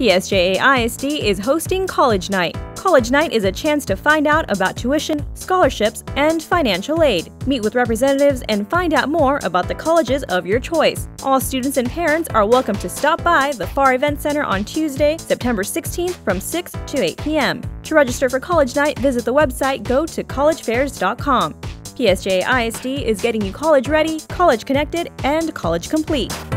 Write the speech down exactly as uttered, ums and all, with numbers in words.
P S J A I S D is hosting College Night. College Night is a chance to find out about tuition, scholarships, and financial aid. Meet with representatives and find out more about the colleges of your choice. All students and parents are welcome to stop by the Pharr Events Center on Tuesday, September sixteenth from six to eight p m To register for College Night, visit the website go to college fairs dot com. P S J A I S D is getting you college ready, college connected, and college complete.